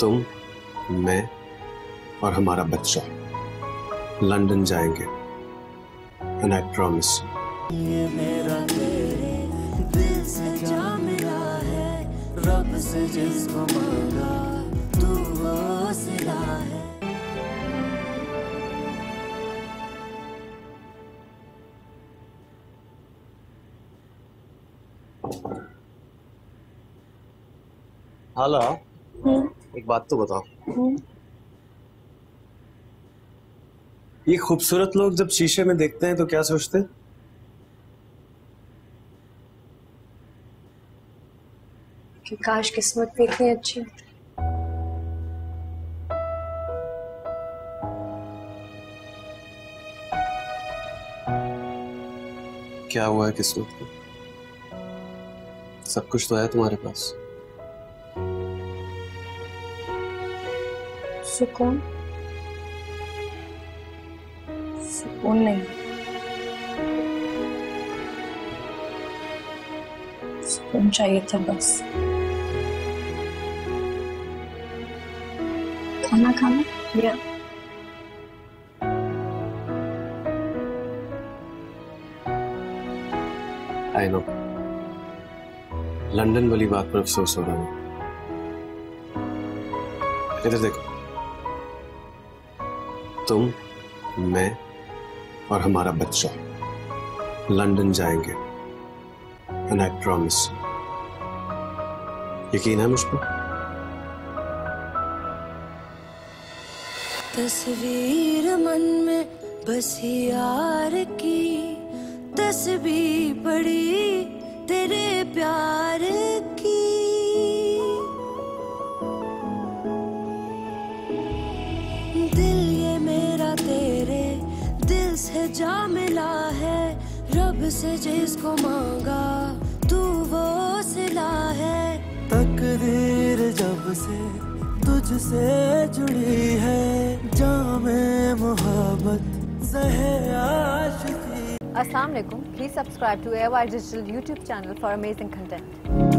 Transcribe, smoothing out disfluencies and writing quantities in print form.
तुम, मैं और हमारा बच्चा लंदन जाएंगे। एंड आई प्रॉमिस ये मेरा तेरे दिल से जा मिला है, रब से जिसको मांगा तू वो सिला है। हाला, एक बात तो बताओ, ये खूबसूरत लोग जब शीशे में देखते हैं तो क्या सोचते हैं? कि काश किस्मत भी इतनी अच्छी हो। क्या हुआ है किस्मत को? सब कुछ तो है तुम्हारे पास। सुकून? सुकून नहीं, सुकून चाहिए था बस। खाना खाना या आई नो, लंदन वाली बात पर अफसोस हो रहा है। इधर देखो, तुम, मैं और हमारा बच्चा लंदन जाएंगे। एंड आई प्रॉमिस, यकीन है मुझ पर? तस्वीर मन में बसी यार की, तस्वीर पड़ी तेरे प्यार की। दिल ये मेरा तेरे दिल से जा मिला है, रब से जिसको मांगा तू वो सिला है। तकदीर जब से तुझसे जुड़ी है, जामे मोहब्बत ज़हे आशिकी। Assalamu alaikum. Please subscribe to AOI Digital YouTube channel for amazing content.